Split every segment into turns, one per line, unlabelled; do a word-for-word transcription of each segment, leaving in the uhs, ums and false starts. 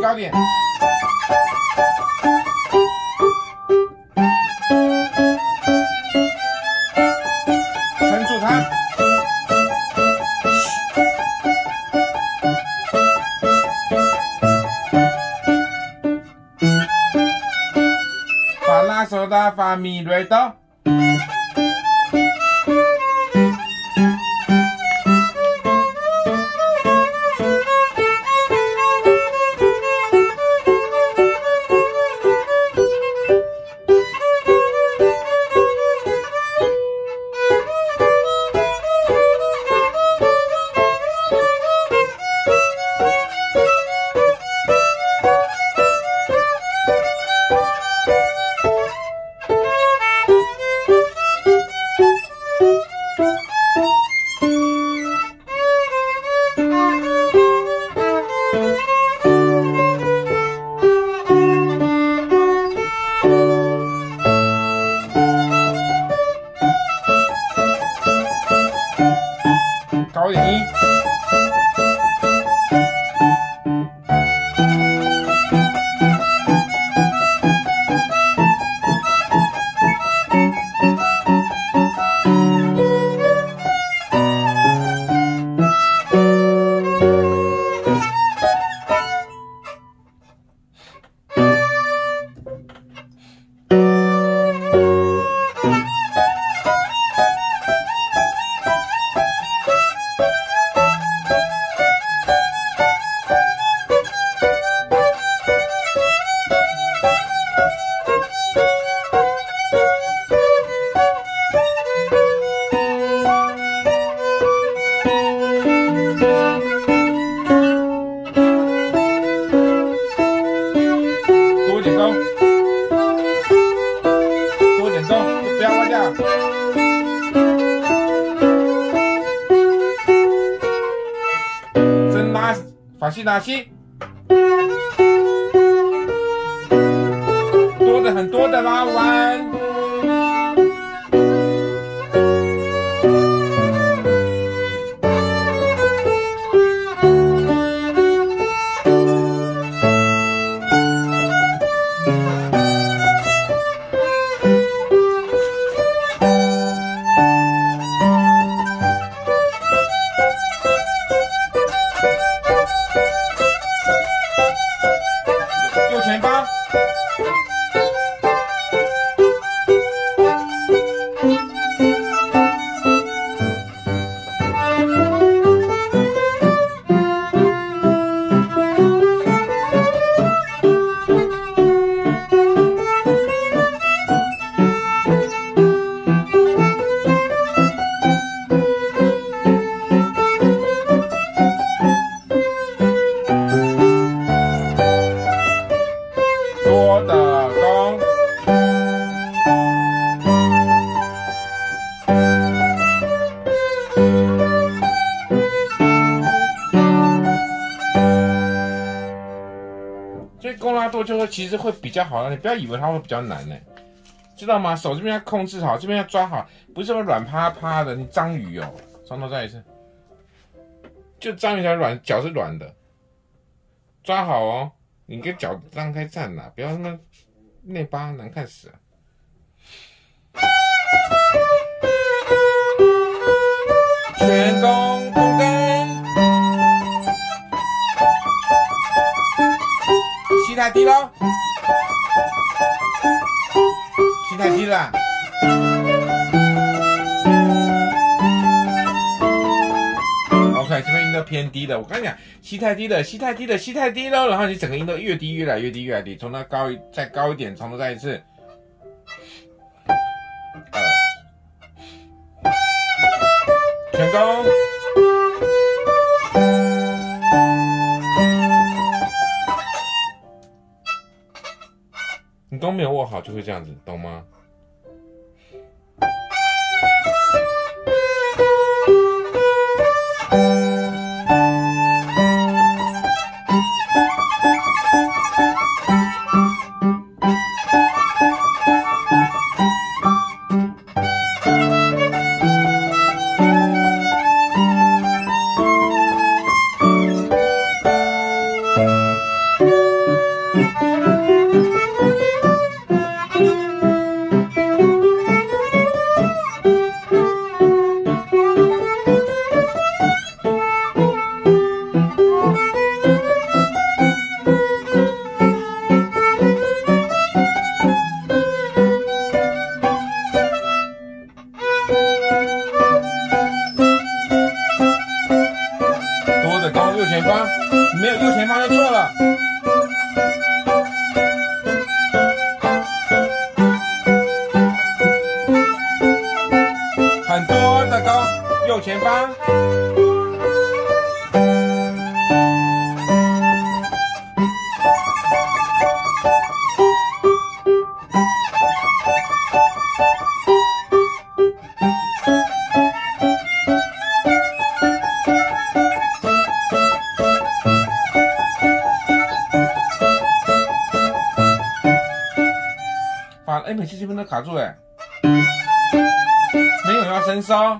高点。撑住它。法拉手的法米瑞多。高点一。多点高，多点高，不要歪掉。真拉，法西拉西，多的很多的拉弯。右前方。多的弓，所以弓拉多就会其实会比较好，你不要以为它会比较难呢，知道吗？手这边要控制好，这边要抓好，不是说软趴趴的。你章鱼哦，从头再一次，就章鱼才软，脚是软的，抓好哦。你跟脚张开站啦，不要他妈内八难看死了。全弓弓根，膝太低咯，膝太低了。OK， 这边音都偏低了。我跟你讲，吸太低了，吸太低了，吸太低了，然后你整个音都越低，越来越低，越来越低，从那高再高一点，从头再一次。二，全弓。你弓没有握好就会这样子，懂吗？ 没有右前方就错了。很多的勾，右前方。哎，每次这边都卡住哎，没有要伸收。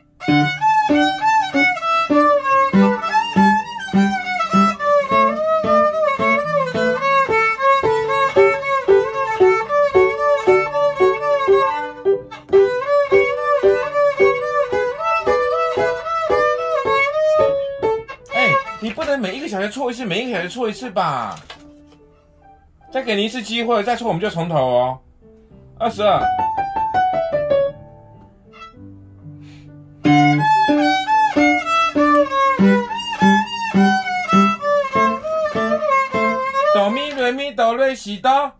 哎，你不能每一个小节错一次，每一个小节错一次吧？再给你一次机会，再错我们就从头哦。二十二，哆咪瑞咪哆瑞西哆，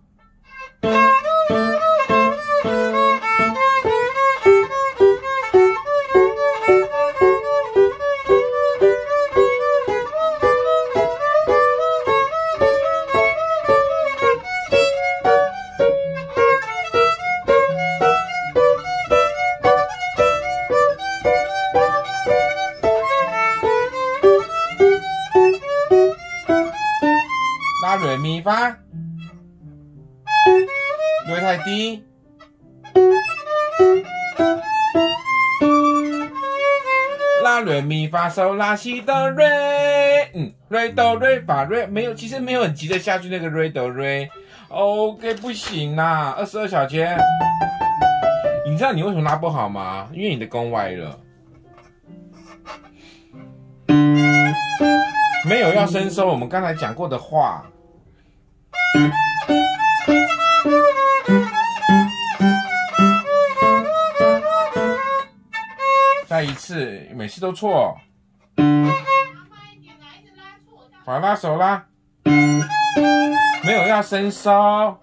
拉瑞咪发，瑞太低，拉瑞咪发嗦拉西哆瑞，嗯，瑞哆瑞发瑞没有，其实没有很急着下去那个瑞哆瑞 ，OK 不行啦，二十二小节，你知道你为什么拉不好吗？因为你的弓歪了。没有要伸收，我们刚才讲过的话。再一次，每次都错。法拉手拉，没有要伸收。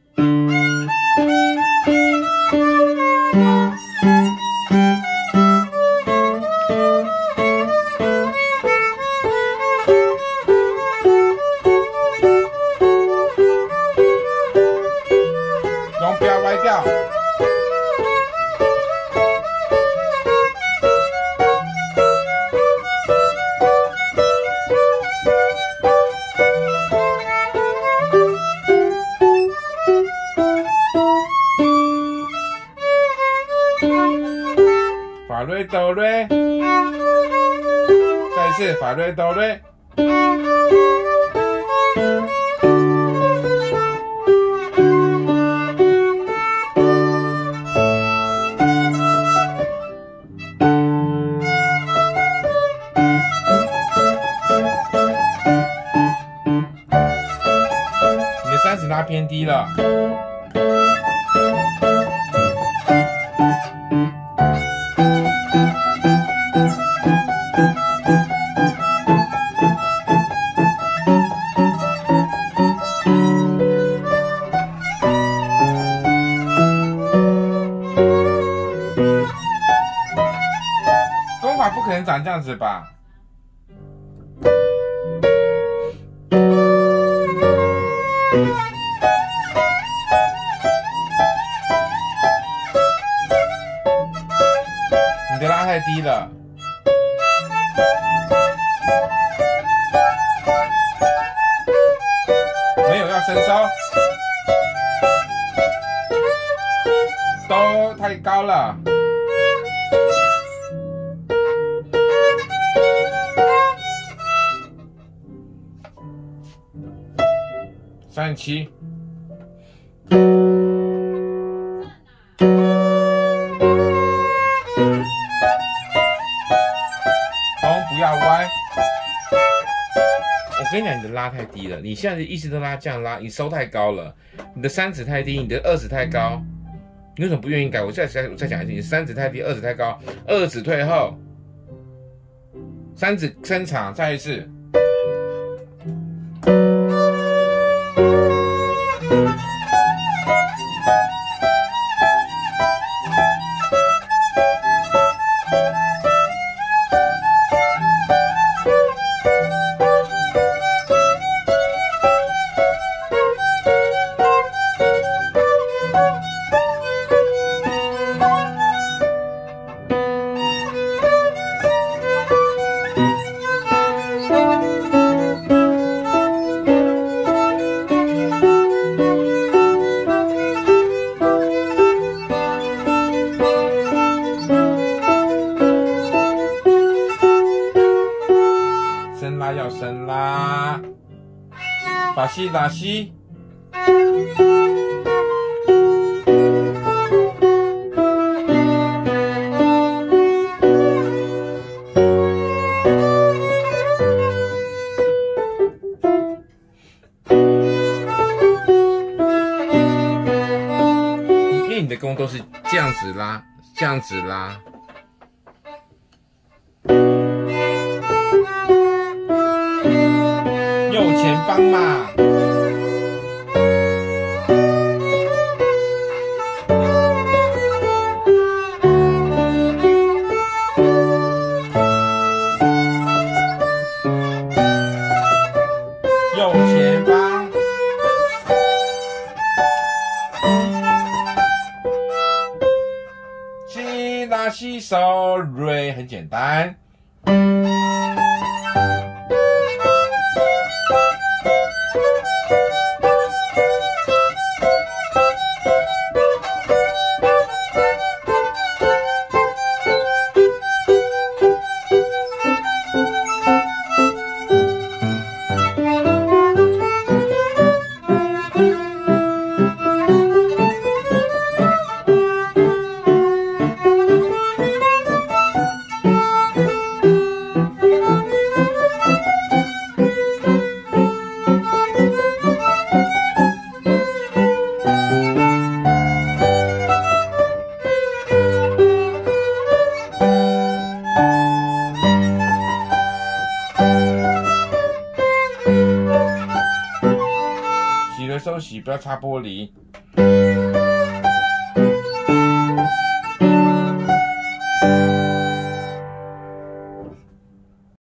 不要歪掉。法瑞哆瑞，再一次法瑞哆瑞。三十拉偏低了，功法不可能长这样子吧？你的拉太低了，没有要伸收，都太高了。 三十七。红不要歪。我跟你讲，你的拉太低了，你现在的意思都拉这样拉，你收太高了，你的三指太低，你的二指太高，你为什么不愿意改？我再再我再讲一次，你三指太低，二指太高，二指退后，三指伸长，再一次。伸拉要伸拉，法西拉西。因为你的弓都是这样子拉，这样子拉。右前方嘛，右前方，西拉西手瑞，很简单。洗了手洗，不要擦玻璃。